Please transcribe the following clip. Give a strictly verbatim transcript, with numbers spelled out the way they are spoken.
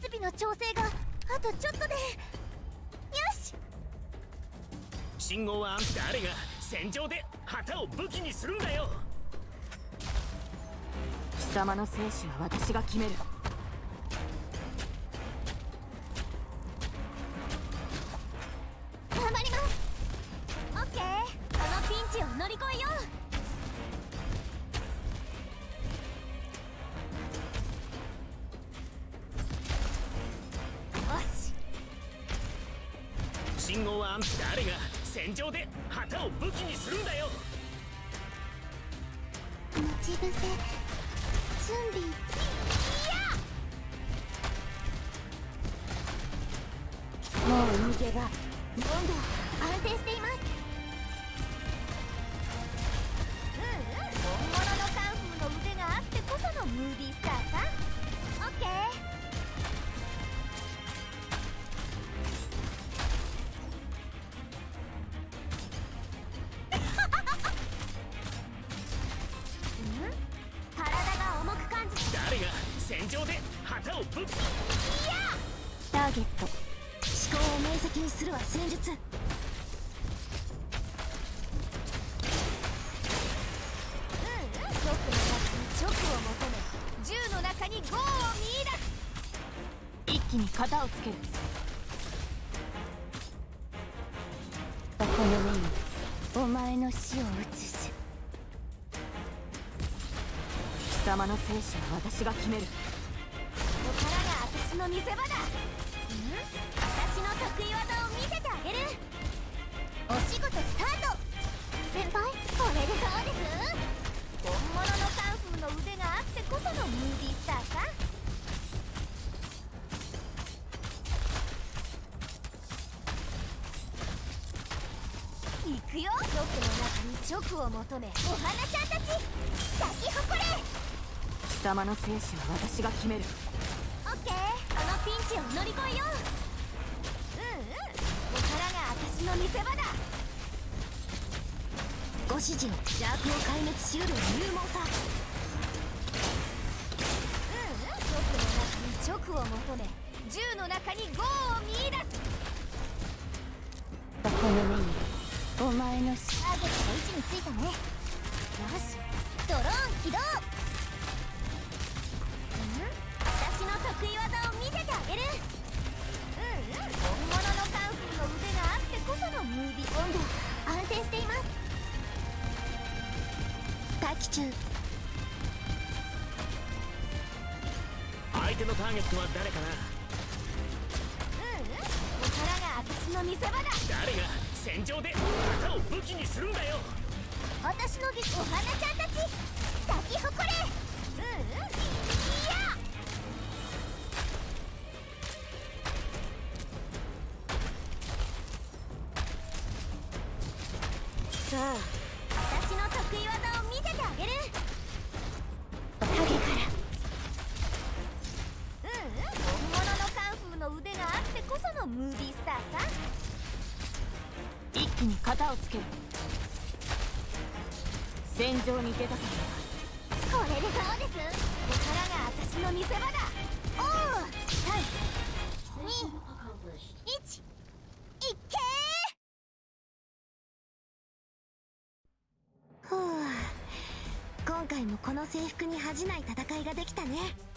設備の調整があとちょっとで。よし。 信号は誰が戦場で旗を武器にするんだよ。 貴様の生死は私が決める。 頑張ります。オッケー、このピンチを乗り越えよう。よし。 信号は誰が戦場で旗を武器にするんだよ。 待ち伏せ準備。いや、もう逃げが温度安定しています。うんうん、本物のカンフーの腕があってこそのムービースターさ。オッケー。 誰が戦場で旗を武器。いや、 ターゲット思考を明晰にするは戦術。うん、僕の中に直を求め、銃の中にゴーを見出す。 一気に型をつける。この目にお前の死を映す。貴様の生死は私が決める。 ここからが私の見せ場だ。ん？私の得意技を見せてあげる。お仕事スタート。先輩、これでどうです？本物のカンフーの腕があってこそのムービースターさ。行くよ。僕の中に直を求め、お花ちゃんたち咲き誇れ。 貴様の生死は私が決める。 オッケー、このピンチを乗り越えよう。うんうん、ここからが私の見せ場だ。ご指示を。邪悪を壊滅しうる勇猛さ。うんうん、僕の中に直を求め、銃の中にゴーを見出す。 この目にお前の死。 ターゲットの位置についたね。よし、ドローン起動。私の得意技を見せてあげる。うんうん、本物のカンフーの腕があってこそのムービー。温度安定しています。待機中。 相手のターゲットは誰かな。 うんうん、ここからが私の見せ場だ。 誰が戦場で旗を武器にするんだよ。 私の技術。お花ちゃんたち咲き誇れ。うんうん、いや、さあ、私の得意技を見せてあげる。影から。うんうん、本物のカンフーの腕があってこそのムービースターさ。 一気に型をつける。戦場に出た時これでどうです？ここからが私の見せ場だ。おお、さん、に、いち、いっけー。ふう、今回もこの制服に恥じない戦いができたね。